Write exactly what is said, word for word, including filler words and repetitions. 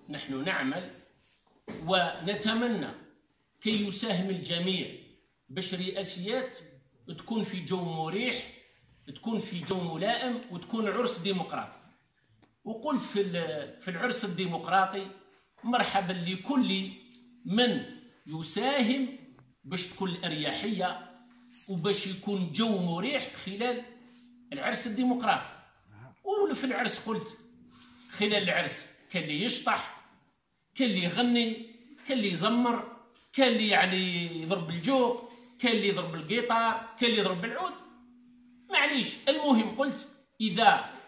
نحن نعمل ونتمنى كي يساهم الجميع باش رئاسيات تكون في جو مريح، تكون في جو ملائم، وتكون عرس ديمقراطي. وقلت في في العرس الديمقراطي مرحبا لكل من يساهم باش تكون الاريحيه وباش يكون جو مريح خلال العرس الديمقراطي. وفي العرس قلت خلال العرس كان اللي يشطح، كان اللي يغني، كان اللي يزمر، كان اللي يعني يضرب الجوق، كان اللي يضرب القيطار، كان اللي يضرب العود، معليش. المهم قلت اذا